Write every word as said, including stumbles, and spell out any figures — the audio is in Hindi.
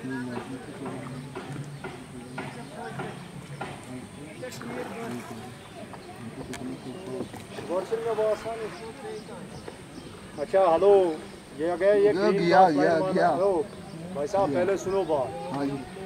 अच्छा हेलो, ये आ गया, ये गया गया गया भाई साहब, पहले सुनो बात। हाँ जी।